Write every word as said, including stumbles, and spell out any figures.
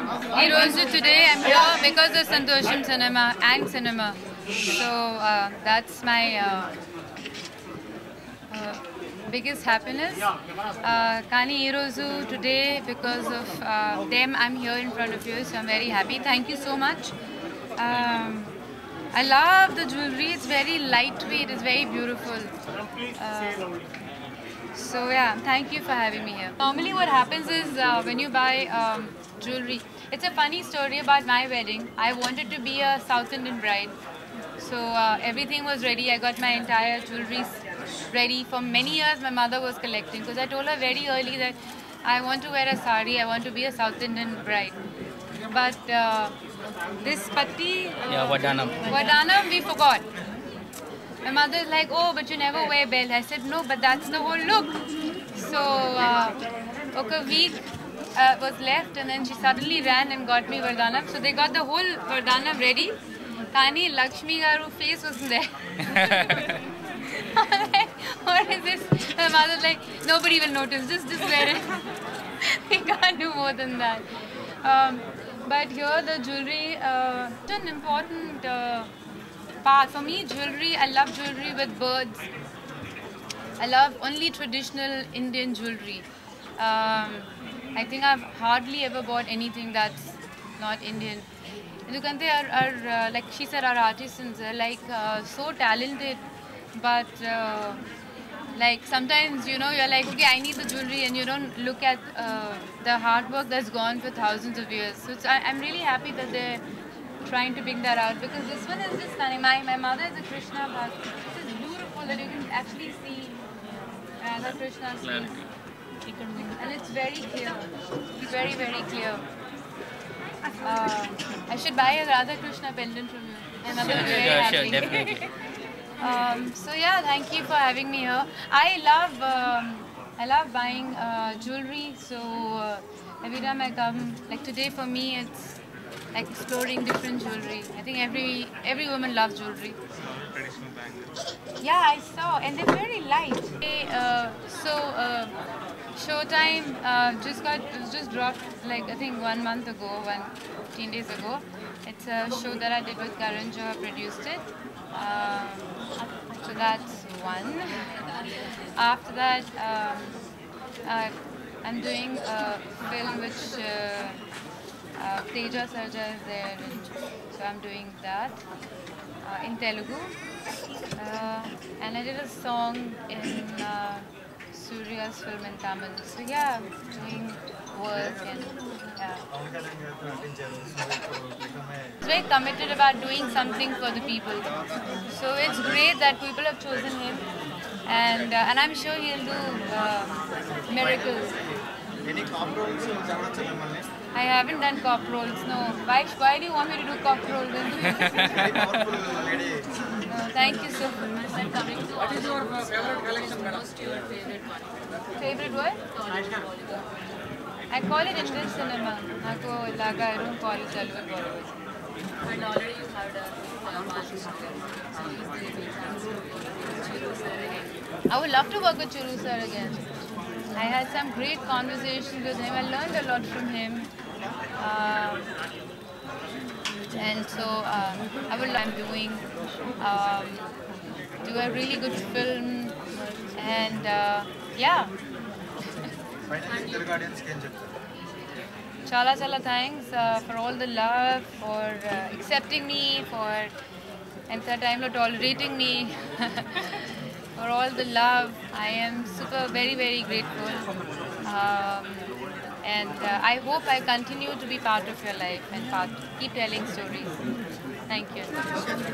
Heroes, today I'm here because of Santosham Cinema and cinema. So uh, that's my uh, uh, biggest happiness. Uh, Kani Heroes today, because of uh, them, I'm here in front of you. So I'm very happy. Thank you so much. Um, I love the jewelry. It's very lightweight. It's very beautiful. Uh, So yeah, thank you for having me here. Normally what happens is uh, when you buy um, jewelry, it's a funny story about my wedding. I wanted to be a South Indian bride. So uh, everything was ready. I got my entire jewelry ready. For many years my mother was collecting, because I told her very early that I want to wear a sari, I want to be a South Indian bride. But uh, this patti, uh, yeah, Vadanam. Vadanam, we forgot. My mother's like, oh, but you never wear belt. I said, no, but that's the whole look. So, uh, okay, a week uh, was left, and then she suddenly ran and got me Vardhanam. So they got the whole Vardhanam ready. Kani Lakshmi Garu face wasn't there. Like, what is this? My mother's like, nobody will notice. Just, just wear it. We can't do more than that. Um, but here the jewelry, uh, it's an important uh, part. For me, jewelry, I love jewelry with birds. I love only traditional Indian jewelry. Um, I think I've hardly ever bought anything that's not Indian. Dukante are, are uh, like she said, our artisans are like uh, so talented, but uh, like sometimes, you know, you're like, okay, I need the jewelry, and you don't look at uh, the hard work that's gone for thousands of years. So it's, I, I'm really happy that they're trying to bring that out, because this one is just stunning. My, my mother is a Krishna Bhakt. This is beautiful that you can actually see Radha Krishna sleeve. And it's very clear. It's very, very clear. Uh, I should buy a Radha Krishna pendant from you. My mother will be very Yeah, happy. sure, definitely. um, so yeah, thank you for having me here. I love, um, I love buying uh, jewelry. So uh, every time I come, like today for me, it's like exploring different jewelry. I think every every woman loves jewelry. Traditional bangles. Yeah, I saw, and they're very light. Hey, uh, so uh, Showtime uh, just got it was just dropped like I think one month ago, one fifteen days ago. It's a show that I did with Karan Johar, produced it. Um, so that's one. After that, um, uh, I'm doing a film which. Uh, Uh, Teja Sarja is there, and so I'm doing that uh, in Telugu. Uh, and I did a song in uh, Surya's film in Tamil. So yeah, doing work and yeah. It's very committed about doing something for the people. So it's great that people have chosen him, and uh, and I'm sure he'll do uh, miracles. Any cop roles? I haven't done cop roles, no. Why, why do you want me to do cop roles? Very powerful lady. No, thank you so much. What is your favorite collection, madam? Favorite what? I call it Indian cinema. Nako ilaga, I don't call it Telugu Bollywood. And already you had a partnership. I would love to work with Churu sir again. I had some great conversations with him. I learned a lot from him. Um, and so um, I would I'm doing um, do a really good film, and uh, yeah. Chala chala thanks uh, for all the love, for uh, accepting me, for and third time tolerating me. For all the love, I am super, very, very grateful. Um, and uh, I hope I continue to be part of your life and part, keep telling stories. Thank you.